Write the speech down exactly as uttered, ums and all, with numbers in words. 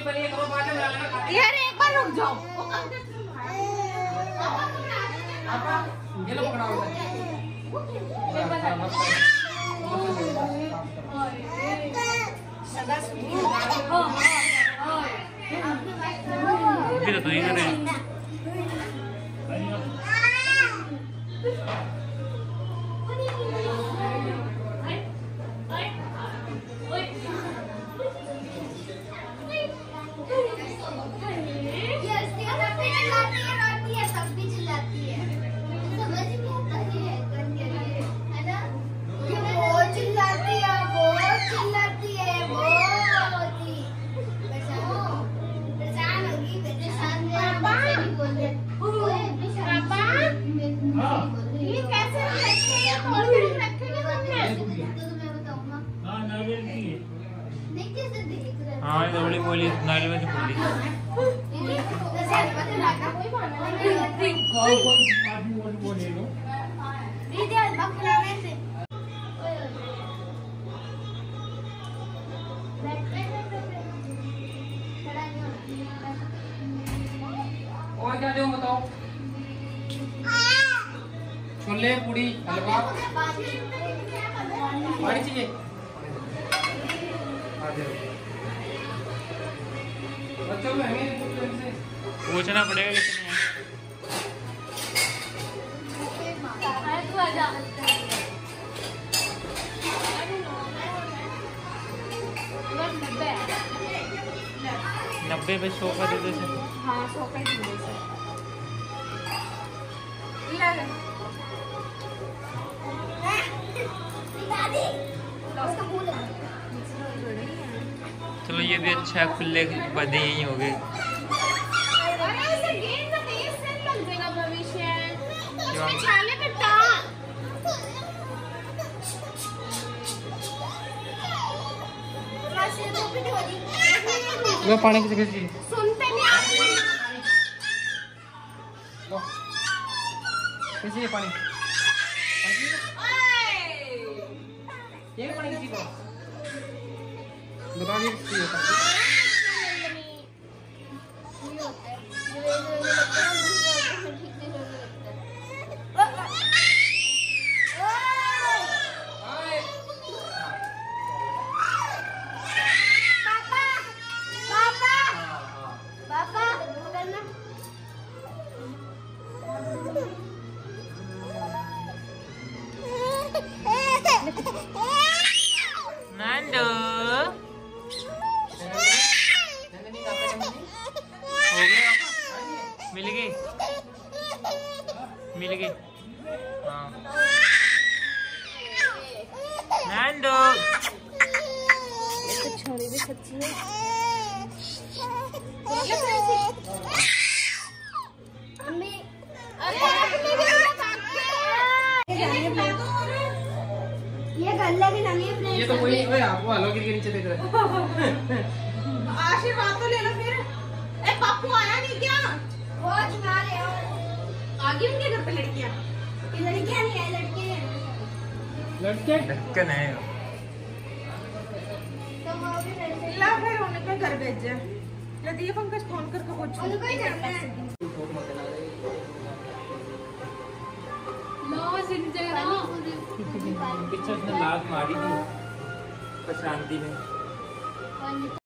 यार एक बार रुक जाओ। ये लो पकड़ाओ। अभी तो नहीं कर रहे। हाँ ये बड़ी बोली नाली में से बोली। और क्या दो बताओ? छोले पूड़ी हलवा पानी चाहिए। बच्चों में हमें पूछना पड़ेगा कितने हैं। नब्बे पे सौ का दे दे से। हाँ सौ का ही दे दे से। चलो ये भी अच्छा है, खुले बदे यही हो गए। वो पानी किसी किसी सुनते नहीं किसी पानी ये पानी किसी को बता दीजिए किसी को। नंदू हो गया, मिल गई मिल गई। हाँ नंदू छोरी भी सच्ची है। ये गल्ला भी नहीं है। ये तो कोई ओए आपको हलो गिर के नीचे देख रहा है। आशीर्वाद तो ले लो फिर। ए पप्पू आया नहीं क्या? वो चुना रहे हो। आगे उनके घर पे लड़कियां। ये लड़कियां नहीं है, लड़के हैं। लड़के ढक्कन है। तो वो भी लड़के। ला फिर उनके घर भेज जा। लदिया पंकज फोन करके पूछो। उनको ही जाना है। लो जिंदगी ना। पीछे उसने लात मारी थी प्रशांति ने।